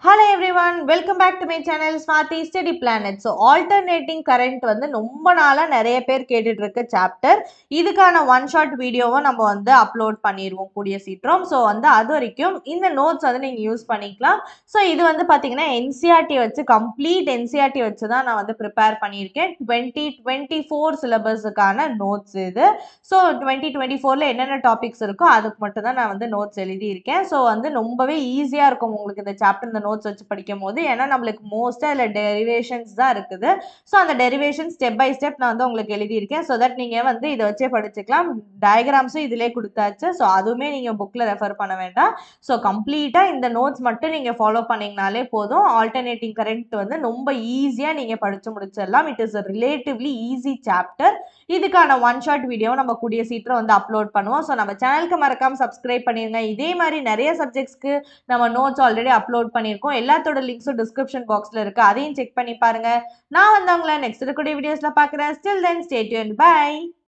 Hello everyone, welcome back to my channel Swathy'studyplanet. So alternating current வந்து ரொம்ப நாளா நிறைய பேர் கேட்டுட்டு இருக்க சாப்டர். இதுக்கான ஒன் ஷாட் வீடியோவை நம்ம வந்து அப்லோட் பண்ணிடுவோம் கூடிய சீக்கிரம். ஸோ வந்து அது வரைக்கும் இந்த நோட்ஸ் வந்து நீங்கள் யூஸ் பண்ணிக்கலாம். ஸோ இது வந்து பார்த்தீங்கன்னா என்சிஆர்டி வச்சு கம்ப்ளீட் என்சிஆர்டி வச்சு தான் நான் வந்து ப்ரிப்பேர் பண்ணியிருக்கேன். 2024 சிலபஸுக்கான நோட்ஸ் இது. ஸோ 2024ல் என்னென்ன டாபிக்ஸ் இருக்கோ அதுக்கு மட்டும் தான் நான் வந்து நோட்ஸ் எழுதியிருக்கேன். ஸோ வந்து ரொம்பவே ஈஸியாக இருக்கும் உங்களுக்கு இந்த சாப்டர் இந்த நோட்ஸ் வச்சு படிக்கும் போது. ஏன்னா நம்மளுக்கு மோஸ்ட்டாக இதில் டெரிவேஷன்ஸ் தான் இருக்குது. ஸோ அந்த டெரிவேஷன் ஸ்டெப் பை ஸ்டெப் நான் வந்து உங்களுக்கு எழுதியிருக்கேன். ஸோ தட் நீங்கள் வந்து இதை வச்சே படிச்சுக்கலாம். டயக்ராம்ஸும் இதிலே கொடுத்தாச்சு. ஸோ அதுவுமே நீங்கள் புக்கில் ரெஃபர் பண்ண வேண்டாம். ஸோ கம்ப்ளீட்டாக இந்த நோட்ஸ் மட்டும் நீங்கள் ஃபாலோ பண்ணிங்கனாலே போதும். ஆல்டர்னேட்டிங் கரண்ட் வந்து ரொம்ப ஈஸியாக நீங்கள் படித்து முடிச்சிடலாம். It is relatively easy chapter. இதுக்கான ஒன் ஷாட் வீடியோ நம்ம கூடிய சீக்கிரம் வந்து அப்லோட் பண்ணுவோம். ஸோ நம்ம சேனலுக்கு மறக்காம சப்ஸ்கிரைப் பண்ணிருங்க. இதே மாதிரி நிறைய சப்ஜெக்ட்ஸ்க்கு நம்ம நோட்ஸ் ஆல்ரெடி அப்லோட் பண்ணியிருக்கோம். எல்லாத்தோட லிங்க்ஸும் டிஸ்கிரிப்ஷன் பாக்ஸில் இருக்குது. அதையும் செக் பண்ணி பாருங்க. நான் வந்து உங்களை நெக்ஸ்ட் இருக்கக்கூடிய வீடியோஸில் பார்க்குறேன். Still then stay tuned. By.